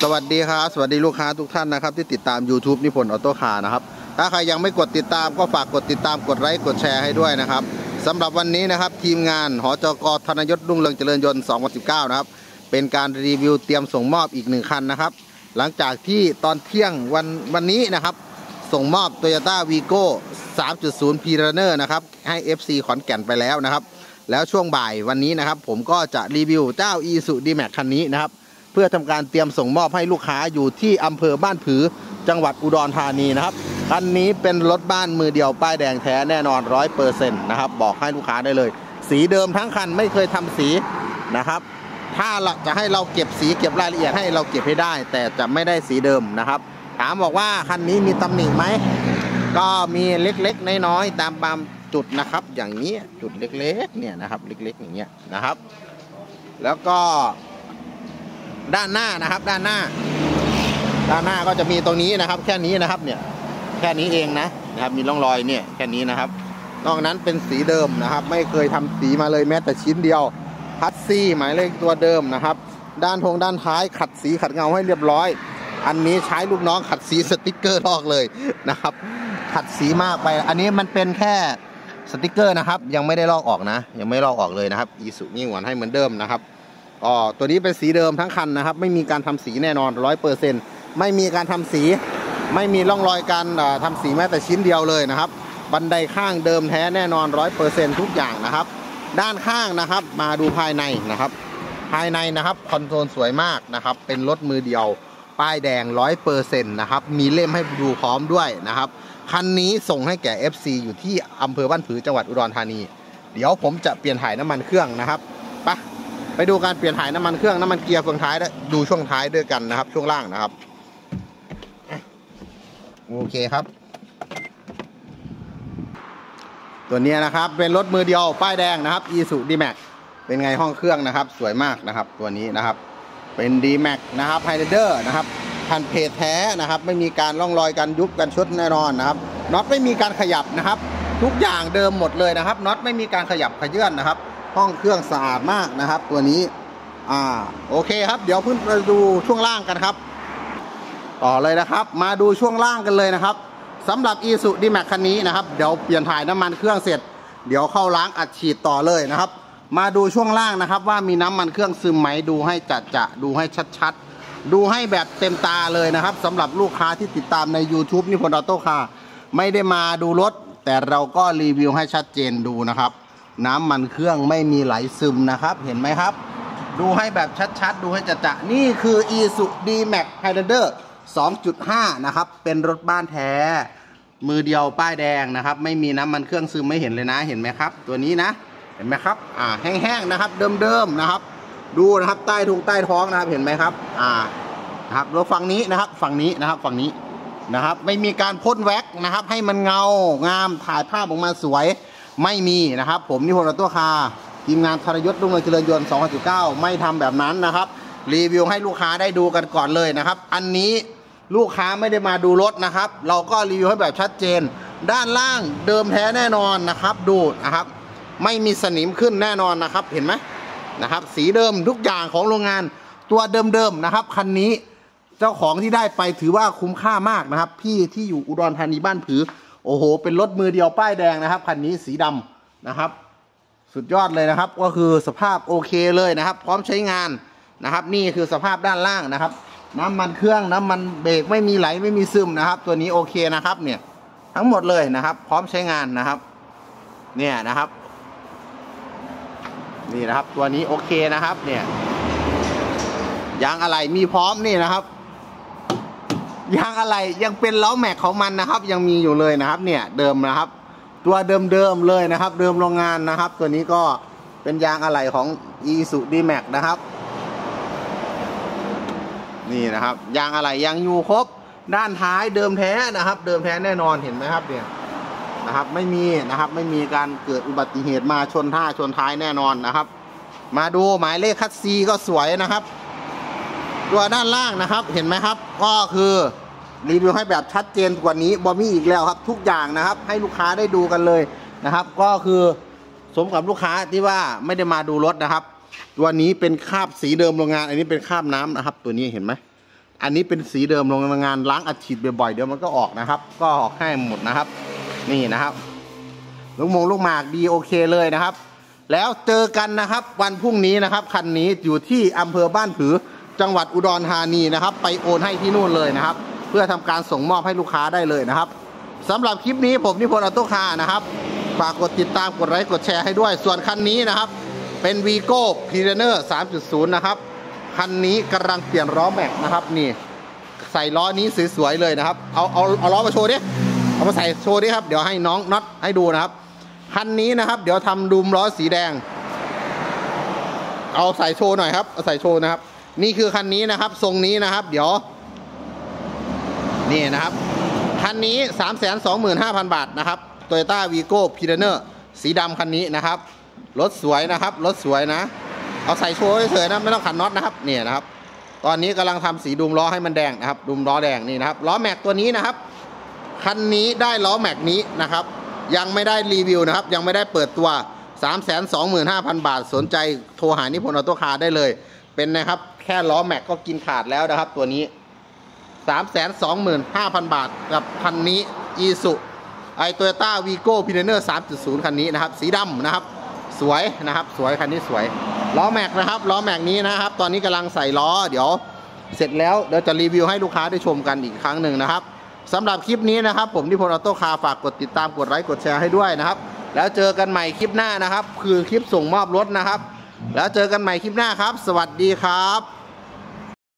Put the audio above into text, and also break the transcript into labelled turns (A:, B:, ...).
A: สวัสดีครับสวัสดีลูกค้าทุกท่านนะครับที่ติดตาม YouTube นิพนธ์ออโต้คาร์นะครับถ้าใครยังไม่กดติดตามก็ฝากกดติดตามกดไลค์กดแชร์ให้ด้วยนะครับสำหรับวันนี้นะครับทีมงานหจก.ธนยศรุ่งเรืองเจริญยนต์2019นะครับเป็นการรีวิวเตรียมส่งมอบอีก1คันนะครับหลังจากที่ตอนเที่ยงวันนี้นะครับส่งมอบ Toyota Vigo 3.0 P-Runner นะครับให้ FC ขอนแก่นไปแล้วนะครับแล้วช่วงบ่ายวันนี้นะครับผมก็จะรีวิวเจ้า Isuzu D-Max คันนี้นะครับเพื่อทำการเตรียมส่งมอบให้ลูกค้าอยู่ที่อำเภอบ้านผือจังหวัดอุดรธานีนะครับคันนี้เป็นรถบ้านมือเดียวป้ายแดงแท้แน่นอน 100% นะครับบอกให้ลูกค้าได้เลยสีเดิมทั้งคันไม่เคยทำสีนะครับถ้าจะให้เราเก็บสีเก็บรายละเอียดให้เราเก็บให้ได้แต่จะไม่ได้สีเดิมนะครับถามบอกว่าคันนี้มีตำหนิไหมก็มีเล็กๆน้อยๆตามจุดนะครับอย่างนี้จุดเล็กๆเนี่ยนะครับเล็กๆอย่างเงี้ยนะครับแล้วก็ด้านหน้านะครับด้านหน้าก็จะมีตรงนี้นะครับแค่นี้นะครับเนี่ยแค่นี้เองนะครับมีร่องรอยเนี่ยแค่นี้นะครับนอกนั้นเป็นสีเดิมนะครับไม่เคยทำสีมาเลยแม้แต่ชิ้นเดียวพัดซี่หมายเลขตัวเดิมนะครับด้านท้ายขัดสีขัดเงาให้เรียบร้อยอันนี้ใช้ลูกน้องขัดสีสติ๊กเกอร์ลอกเลยนะครับขัดสีมากไปอันนี้มันเป็นแค่สติ๊กเกอร์นะครับยังไม่ได้ลอกออกนะยังไม่ลอกออกเลยนะครับอีสุนี่หวนให้เหมือนเดิมนะครับตัวนี้เป็นสีเดิมทั้งคันนะครับไม่มีการทำสีแน่นอน 100% ไม่มีการทำสีไม่มีร่องรอยการทำสีแม้แต่ชิ้นเดียวเลยนะครับบันไดข้างเดิมแท้แน่นอน 100% ทุกอย่างนะครับด้านข้างนะครับมาดูภายในนะครับภายในนะครับคอนโซลสวยมากนะครับเป็นรถมือเดียวป้ายแดง 100% นะครับมีเล่มให้ดูพร้อมด้วยนะครับคันนี้ส่งให้แก่ FC อยู่ที่อำเภอบ้านผือจังหวัดอุดรธานีเดี๋ยวผมจะเปลี่ยนถ่ายน้ำมันเครื่องนะครับไปดูการเปลี่ยนถ่ายน้ำมันเครื่องน้ำมันเกียร์เฟืองท้ายดูช่วงท้ายด้วยกันนะครับช่วงล่างนะครับโอเคครับตัวนี้นะครับเป็นรถมือเดียวป้ายแดงนะครับ Isuzu D-Max เป็นไงห้องเครื่องนะครับสวยมากนะครับตัวนี้นะครับเป็น D-Max นะครับ Highlander นะครับพันเพจแท้นะครับไม่มีการร่องรอยการยุบกันชุดแน่นอนนะครับน็อตไม่มีการขยับนะครับทุกอย่างเดิมหมดเลยนะครับน็อตไม่มีการขยับขยื่นนะครับห้องเครื่องสะอาดมากนะครับตัวนี้โอเคครับเดี๋ยวเพิ่งไปดูช่วงล่างกันครับต่อเลยนะครับมาดูช่วงล่างกันเลยนะครับสำหรับ Isuzu D-Max คันนี้นะครับเดี๋ยวเปลี่ยนถ่ายน้ำมันเครื่องเสร็จเดี๋ยวเข้าล้างอัดฉีดต่อเลยนะครับมาดูช่วงล่างนะครับว่ามีน้ำมันเครื่องซึมไหมดูให้จะดูให้ชัดๆดูให้แบบเต็มตาเลยนะครับสำหรับลูกค้าที่ติดตามใน YouTube นิพนธ์ออโต้คาร์ไม่ได้มาดูรถแต่เราก็รีวิวให้ชัดเจนดูนะครับน้ำมันเครื่องไม่มีไหลซึมนะครับเห็นไหมครับดูให้แบบชัดๆดูให้จะนี่คือ Isuzu D-Max Highlander 2.5 นะครับเป็นรถบ้านแท้มือเดียวป้ายแดงนะครับไม่มีน้ำมันเครื่องซึมไม่เห็นเลยนะเห็นไหมครับตัวนี้นะเห็นไหมครับแห้งๆนะครับเดิมๆนะครับดูนะครับใต้ท้องนะครับเห็นไหมครับนะครับรถฝั่งนี้นะครับฝั่งนี้นะครับไม่มีการพ่นแว็กนะครับให้มันเงางามถ่ายภาพออกมาสวยไม่มีนะครับผมนิพนธ์ออโต้คาร์ทีมงานธนยศรุ่งเรืองเจริญยนต์2019ไม่ทำแบบนั้นนะครับรีวิวให้ลูกค้าได้ดูกันก่อนเลยนะครับอันนี้ลูกค้าไม่ได้มาดูรถนะครับเราก็รีวิวให้แบบชัดเจนด้านล่างเดิมแท้แน่นอนนะครับดูนะครับไม่มีสนิมขึ้นแน่นอนนะครับเห็นไหมนะครับสีเดิมทุกอย่างของโรงงานตัวเดิมๆนะครับคันนี้เจ้าของที่ได้ไปถือว่าคุ้มค่ามากนะครับพี่ที่อยู่อุดรธานีบ้านผือโอ้โหเป็นรถมือเดียวป้ายแดงนะครับคันนี้สีดำนะครับสุดยอดเลยนะครับก็คือสภาพโอเคเลยนะครับพร้อมใช้งานนะครับนี่คือสภาพด้านล่างนะครับน้ำมันเครื่องน้ำมันเบรกไม่มีไหลไม่มีซึมนะครับตัวนี้โอเคนะครับเนี่ยทั้งหมดเลยนะครับพร้อมใช้งานนะครับเนี่ยนะครับนี่นะครับตัวนี้โอเคนะครับเนี่ยยางอะไหล่มีพร้อมนี่นะครับยางอะไหล่ยังเป็นล้อแม็กของมันนะครับยังมีอยู่เลยนะครับเนี่ยเดิมนะครับตัวเดิมเลยนะครับเดิมโรงงานนะครับตัวนี้ก็เป็นยางอะไหล่ของ Isuzu D-Max นะครับนี่นะครับยางอะไหล่ยังอยู่ครบด้านท้ายเดิมแท้นะครับเดิมแท้แน่นอนเห็นไหมครับเนี่ยนะครับไม่มีนะครับไม่มีการเกิดอุบัติเหตุมาชนท้ายแน่นอนนะครับมาดูหมายเลขคัสซีก็สวยนะครับตัวด้านล่างนะครับเห็นไหมครับก็คือรีวิวให้แบบชัดเจนกว่านี้บอมี่อีกแล้วครับทุกอย่างนะครับให้ลูกค้าได้ดูกันเลยนะครับก็คือสมกับลูกค้าที่ว่าไม่ได้มาดูรถนะครับตัวนี้เป็นคราบสีเดิมโรงงานอันนี้เป็นคราบน้ำนะครับตัวนี้เห็นไหมอันนี้เป็นสีเดิมโรงงานล้างอัดฉีดบ่อยๆเดี๋ยวมันก็ออกนะครับก็ออกให้หมดนะครับนี่นะครับลูกหมากดีโอเคเลยนะครับแล้วเจอกันนะครับวันพรุ่งนี้นะครับคันนี้อยู่ที่อำเภอบ้านผือจังหวัดอุดรธานีนะครับไปโอนให้ที่นู่นเลยนะครับเพื่อทำการส่งมอบให้ลูกค้าได้เลยนะครับสำหรับคลิปนี้ผมนิพนธ์ออโต้คาร์นะครับฝากกดติดตามกดไลค์กดแชร์ให้ด้วยส่วนคันนี้นะครับเป็นวีโก้พีเรเนอร์ 3.0 นะครับคันนี้กำลังเปลี่ยนล้อแม็กนะครับนี่ใส่ล้อนี้สวยๆเลยนะครับเอาล้อมาโชว์ดิเอามาใส่โชว์ดิครับเดี๋ยวให้น้องน็อตให้ดูนะครับคันนี้นะครับเดี๋ยวทำดุมล้อสีแดงเอาใส่โชว์หน่อยครับเอาใส่โชว์นะครับนี่คือคันนี้นะครับทรงนี้นะครับเดี๋ยวนี่นะครับคันนี้ 325,000 บาทนะครับ Toyota Vigo Pioneer สีดำคันนี้นะครับรถสวยนะครับรถสวยนะเอาใส่โชว์เฉยๆนะไม่ต้องขันน็อตนะครับเนี่ยนะครับตอนนี้กำลังทำสีดุมล้อให้มันแดงนะครับดุมล้อแดงนี่นะครับล้อแม็กตัวนี้นะครับคันนี้ได้ล้อแม็กนี้นะครับยังไม่ได้รีวิวนะครับยังไม่ได้เปิดตัว 325,000 บาทสนใจโทรหานิพนธ์ออโต้คาร์ได้เลยเป็นนะครับแค่ล้อแม็กก็กินขาดแล้วนะครับตัวนี้ 325,000 บาทกับคันนี้อีซูToyota Vigo Pioneer 3.0 คันนี้นะครับสีดำนะครับสวยนะครับสวยคันนี้สวยล้อแม็กนะครับล้อแม็กนี้นะครับตอนนี้กำลังใส่ล้อเดี๋ยวเสร็จแล้วเดี๋ยวจะรีวิวให้ลูกค้าได้ชมกันอีกครั้งหนึ่งนะครับสำหรับคลิปนี้นะครับผมนิพนธ์ออโต้คาร์ฝากกดติดตามกดไลค์กดแชร์ให้ด้วยนะครับแล้วเจอกันใหม่คลิปหน้านะครับคือคลิปส่งมอบรถนะครับแล้วเจอกันใหม่คลิปหน้าครับสวัสดีครับ